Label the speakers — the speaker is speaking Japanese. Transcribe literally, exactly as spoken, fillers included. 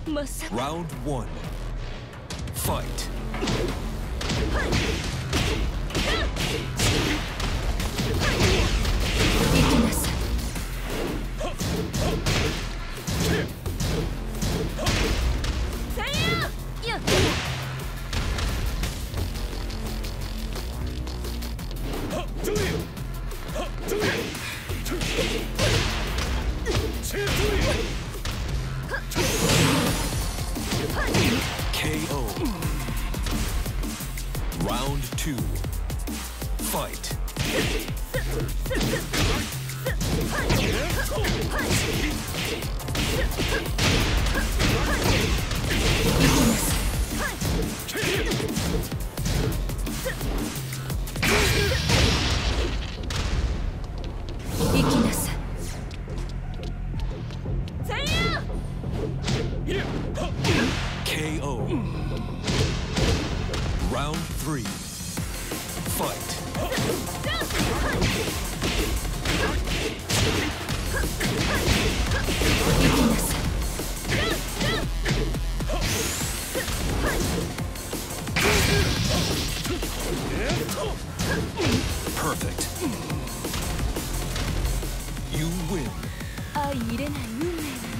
Speaker 1: まさか。
Speaker 2: Round one. Fight.
Speaker 1: 行きなさい。せいや。よっ。
Speaker 2: ケーオー. Round two. Fight.
Speaker 1: 行きなさい。
Speaker 2: ケーオー. Round three. Fight.
Speaker 1: 行きなさい。
Speaker 2: Perfect. You win.
Speaker 1: 相入れない運命の